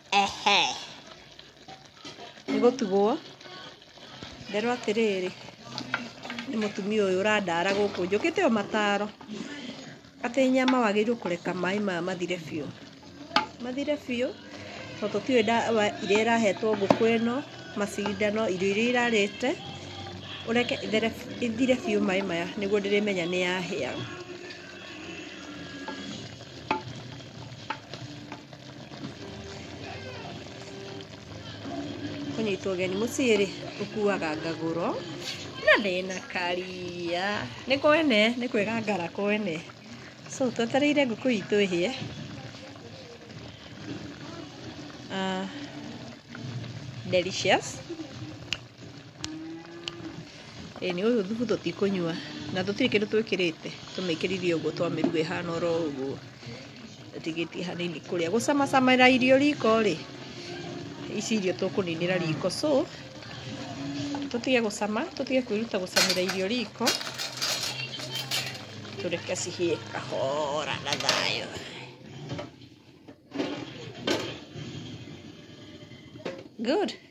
ehe nĩ gũtugwo nderwo atĩrĩrĩ nĩ mũtumia ũyũ ũrandara gũkũ njũkĩte o mataro atĩ nyama wagĩrĩirwo kũreka maĩ maya mathire biũ tondũ tũtiũĩ ndawa iria ĩrahetwo ngũkũ ĩno, macindano, irio iria irarĩte, ũreke ithire biũ maĩ maya nĩguo ndĩrĩmenya nĩ yahĩa. Kũnyitwo ũgeni mũciĩ rĩ ũkuaga ngagũro na ndĩna karia nĩ kwene nĩ kwĩgangara kwene, so twetereire ngũkũ itũ ĩhĩe. Delicious. Nĩ ũyũ thubu tũtikũnyua na tũtirĩ kĩndũ twĩkĩrĩte, tũmĩkĩrire ũguo twamĩruga ĩhana oro ũguo, tũtigĩtie hanini kũrĩa gũcamacamĩra irio riko rĩ, ici irio tũkũninĩra riko, so tũtige gũcama, tũtige kwĩruta gũcamĩra irio riko, tũreke cihĩe kahora na thayũ. Good.